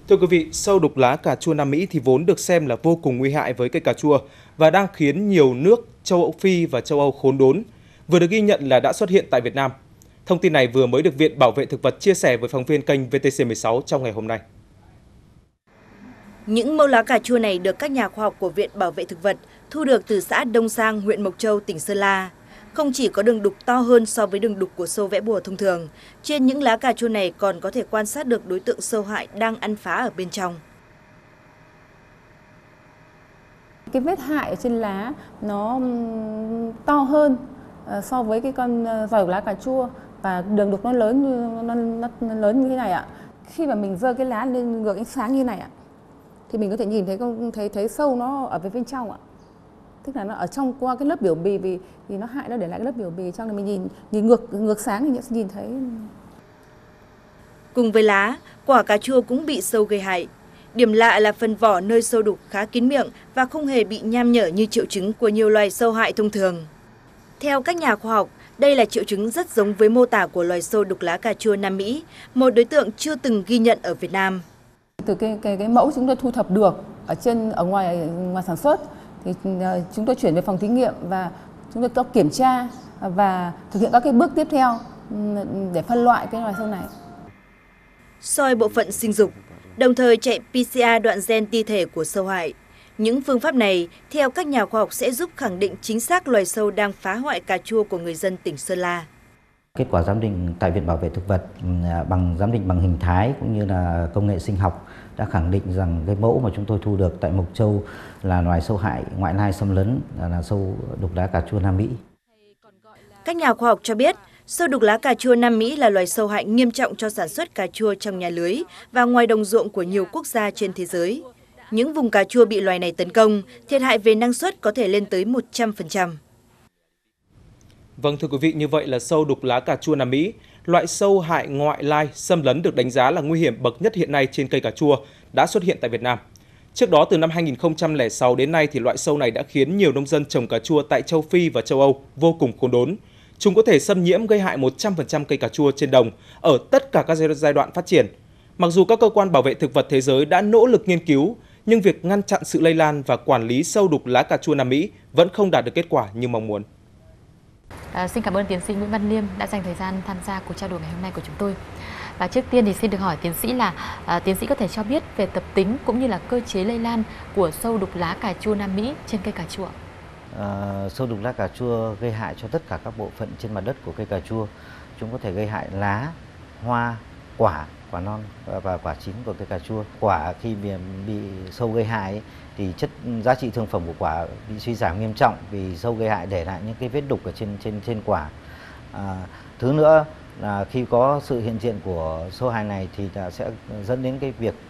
Thưa quý vị, sâu đục lá cà chua Nam Mỹ thì vốn được xem là vô cùng nguy hại với cây cà chua và đang khiến nhiều nước châu Âu Phi và châu Âu khốn đốn, vừa được ghi nhận là đã xuất hiện tại Việt Nam. Thông tin này vừa mới được Viện Bảo vệ Thực vật chia sẻ với phóng viên kênh VTC16 trong ngày hôm nay. Những mẫu lá cà chua này được các nhà khoa học của Viện Bảo vệ Thực vật thu được từ xã Đông Sang, huyện Mộc Châu, tỉnh Sơn La. Không chỉ có đường đục to hơn so với đường đục của sâu vẽ bùa thông thường, trên những lá cà chua này còn có thể quan sát được đối tượng sâu hại đang ăn phá ở bên trong. Cái vết hại ở trên lá nó to hơn so với cái con giòi của lá cà chua và đường đục nó lớn như thế này ạ. Khi mà mình giơ cái lá lên ngược ánh sáng như này ạ, thì mình có thể nhìn thấy sâu nó ở bên trong ạ. Tức là nó ở trong qua cái lớp biểu bì vì nó hại nó để lại cái lớp biểu bì trong này, mình nhìn ngược sáng thì sẽ nhìn thấy. Cùng với lá, quả cà chua cũng bị sâu gây hại. Điểm lạ là phần vỏ nơi sâu đục khá kín miệng và không hề bị nham nhở như triệu chứng của nhiều loài sâu hại thông thường. Theo các nhà khoa học, đây là triệu chứng rất giống với mô tả của loài sâu đục lá cà chua Nam Mỹ, một đối tượng chưa từng ghi nhận ở Việt Nam. Từ cái mẫu chúng tôi thu thập được ở ngoài sản xuất thì chúng tôi chuyển về phòng thí nghiệm và chúng tôi có kiểm tra và thực hiện các cái bước tiếp theo để phân loại cái loài sâu này. Soi bộ phận sinh dục, đồng thời chạy PCR đoạn gen ti thể của sâu hại. Những phương pháp này, theo các nhà khoa học sẽ giúp khẳng định chính xác loài sâu đang phá hoại cà chua của người dân tỉnh Sơn La. Kết quả giám định tại Viện Bảo vệ Thực vật giám định bằng hình thái cũng như là công nghệ sinh học đã khẳng định rằng cái mẫu mà chúng tôi thu được tại Mộc Châu là loài sâu hại ngoại lai xâm lấn, là sâu đục lá cà chua Nam Mỹ. Các nhà khoa học cho biết, sâu đục lá cà chua Nam Mỹ là loài sâu hại nghiêm trọng cho sản xuất cà chua trong nhà lưới và ngoài đồng ruộng của nhiều quốc gia trên thế giới. Những vùng cà chua bị loài này tấn công, thiệt hại về năng suất có thể lên tới 100%. Vâng, thưa quý vị, như vậy là sâu đục lá cà chua Nam Mỹ, loại sâu hại ngoại lai xâm lấn được đánh giá là nguy hiểm bậc nhất hiện nay trên cây cà chua, đã xuất hiện tại Việt Nam. Trước đó, từ năm 2006 đến nay, thì loại sâu này đã khiến nhiều nông dân trồng cà chua tại châu Phi và châu Âu vô cùng khốn đốn. Chúng có thể xâm nhiễm gây hại 100% cây cà chua trên đồng ở tất cả các giai đoạn phát triển. Mặc dù các cơ quan bảo vệ thực vật thế giới đã nỗ lực nghiên cứu, nhưng việc ngăn chặn sự lây lan và quản lý sâu đục lá cà chua Nam Mỹ vẫn không đạt được kết quả như mong muốn. Xin cảm ơn tiến sĩ Nguyễn Văn Liêm đã dành thời gian tham gia cuộc trao đổi ngày hôm nay của chúng tôi. Và trước tiên thì xin được hỏi tiến sĩ là tiến sĩ có thể cho biết về tập tính cũng như là cơ chế lây lan của sâu đục lá cà chua Nam Mỹ trên cây cà chua. Sâu đục lá cà chua gây hại cho tất cả các bộ phận trên mặt đất của cây cà chua. Chúng có thể gây hại lá, hoa, quả non và quả chín của cây cà chua. Quả khi bị sâu gây hại thì giá trị thương phẩm của quả bị suy giảm nghiêm trọng vì sâu gây hại để lại những cái vết đục ở trên quả. Thứ nữa là khi có sự hiện diện của sâu hại này thì sẽ dẫn đến cái việc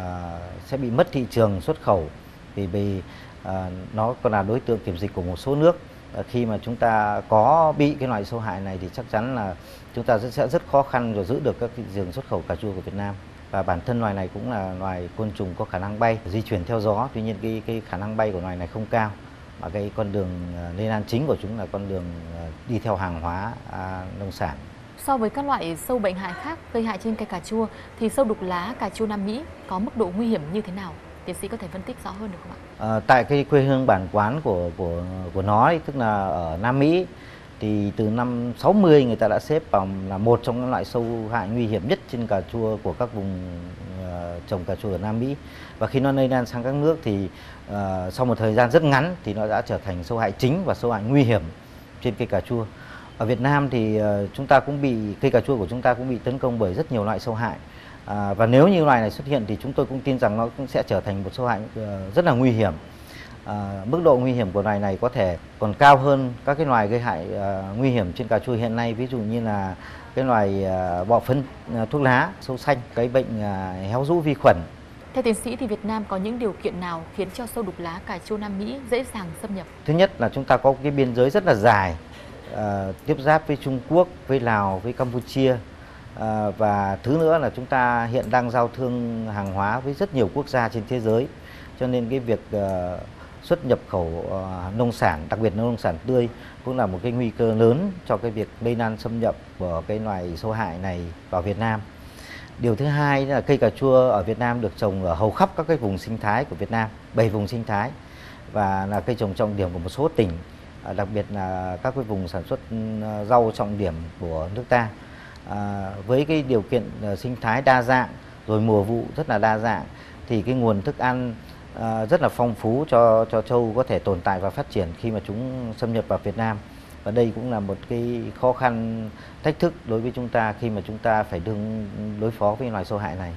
sẽ bị mất thị trường xuất khẩu vì nó còn là đối tượng kiểm dịch của một số nước. Khi mà chúng ta có bị cái loại sâu hại này thì chắc chắn là chúng ta sẽ rất khó khăn rồi giữ được các thị trường xuất khẩu cà chua của Việt Nam. Và bản thân loài này cũng là loài côn trùng có khả năng bay, di chuyển theo gió, tuy nhiên cái khả năng bay của loài này không cao. Mà cái con đường lây lan chính của chúng là con đường đi theo hàng hóa nông sản. So với các loại sâu bệnh hại khác gây hại trên cây cà chua thì sâu đục lá cà chua Nam Mỹ có mức độ nguy hiểm như thế nào? Tiến sĩ có thể phân tích rõ hơn được không ạ? Tại cái quê hương bản quán của nó ấy, tức là ở Nam Mỹ, thì từ năm 60 người ta đã xếp vào là một trong những loại sâu hại nguy hiểm nhất trên cà chua của các vùng trồng cà chua ở Nam Mỹ. Và khi nó lây lan sang các nước thì sau một thời gian rất ngắn thì nó đã trở thành sâu hại chính và sâu hại nguy hiểm trên cây cà chua. Ở Việt Nam thì cây cà chua của chúng ta cũng bị tấn công bởi rất nhiều loại sâu hại. Và nếu như loài này xuất hiện thì chúng tôi cũng tin rằng nó cũng sẽ trở thành một sâu hại rất là nguy hiểm. Mức độ nguy hiểm của loài này có thể còn cao hơn các cái loài gây hại nguy hiểm trên cà chua hiện nay, ví dụ như là cái loài bọ phân thuốc lá, sâu xanh, cái bệnh héo rũ vi khuẩn. Theo tiến sĩ thì Việt Nam có những điều kiện nào khiến cho sâu đục lá cà chua Nam Mỹ dễ dàng xâm nhập? Thứ nhất là chúng ta có cái biên giới rất là dài, tiếp giáp với Trung Quốc, với Lào, với Campuchia. Và thứ nữa là chúng ta hiện đang giao thương hàng hóa với rất nhiều quốc gia trên thế giới, cho nên cái việc xuất nhập khẩu nông sản, đặc biệt là nông sản tươi cũng là một cái nguy cơ lớn cho cái việc lây lan xâm nhập của cái loài sâu hại này vào Việt Nam. Điều thứ hai là cây cà chua ở Việt Nam được trồng ở hầu khắp các cái vùng sinh thái của Việt Nam, 7 vùng sinh thái, và là cây trồng trọng điểm của một số tỉnh, đặc biệt là các cái vùng sản xuất rau trọng điểm của nước ta. Với cái điều kiện sinh thái đa dạng, rồi mùa vụ rất là đa dạng, thì cái nguồn thức ăn rất là phong phú cho trâu có thể tồn tại và phát triển khi mà chúng xâm nhập vào Việt Nam. Và đây cũng là một cái khó khăn, thách thức đối với chúng ta khi mà chúng ta phải đối phó với loài sâu hại này.